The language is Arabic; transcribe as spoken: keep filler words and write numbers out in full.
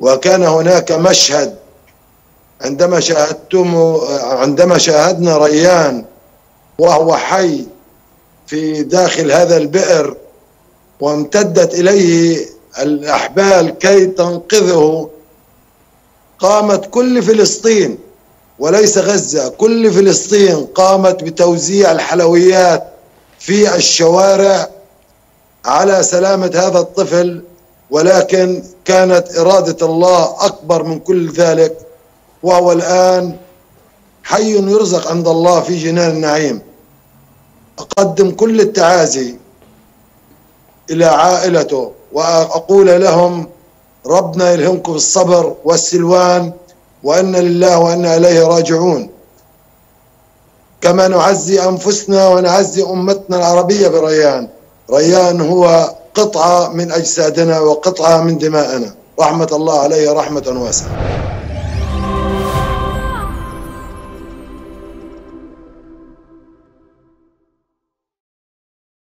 وكان هناك مشهد عندما شاهدتم عندما شاهدنا ريان وهو حي في داخل هذا البئر وامتدت إليه الأحبال كي تنقذه، قامت كل فلسطين وليس غزة، كل فلسطين قامت بتوزيع الحلويات في الشوارع على سلامة هذا الطفل، ولكن كانت إرادة الله أكبر من كل ذلك، وهو الآن حي يرزق عند الله في جنان النعيم. أقدم كل التعازي إلى عائلته وأقول لهم ربنا يلهمكم الصبر والسلوان، وإنا لله وإنا إليه راجعون. كما نعزي أنفسنا ونعزي أمتنا العربية بريان. ريان هو قطعة من أجسادنا وقطعة من دمائنا، رحمة الله عليه رحمة واسعة.